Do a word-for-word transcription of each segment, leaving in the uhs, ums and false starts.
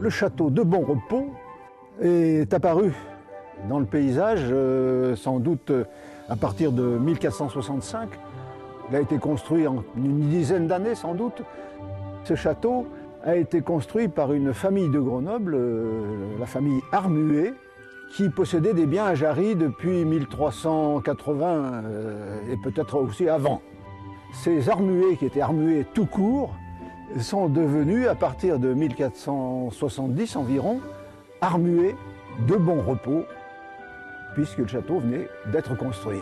Le château de Bon Repos est apparu dans le paysage euh, sans doute à partir de mille quatre cent soixante-cinq. Il a été construit en une dizaine d'années sans doute. Ce château a été construit par une famille de Grenoble, euh, la famille Armuet, qui possédait des biens à Jarry depuis mille trois cent quatre-vingts euh, et peut-être aussi avant. Ces Armuets, qui étaient Armuets tout court, sont devenus, à partir de mille quatre cent soixante-dix environ, Armuets de Bon Repos, puisque le château venait d'être construit.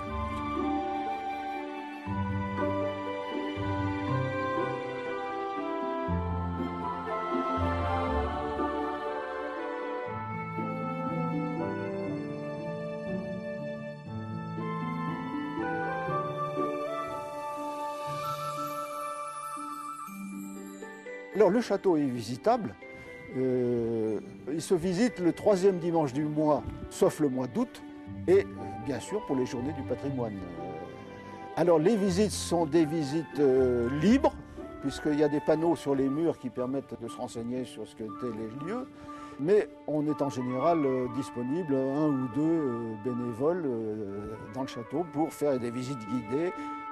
Alors le château est visitable. Euh, il se visite le troisième dimanche du mois, sauf le mois d'août, et bien sûr pour les journées du patrimoine. Alors les visites sont des visites euh, libres, puisqu'il y a des panneaux sur les murs qui permettent de se renseigner sur ce qu'étaient les lieux, mais on est en général euh, disponible, un ou deux euh, bénévoles euh, dans le château pour faire des visites guidées